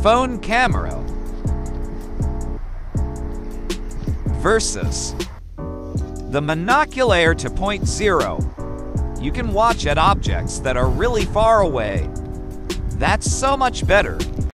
phone camera versus the Monoculare 2.0. You can watch at objects that are really far away. That's so much better.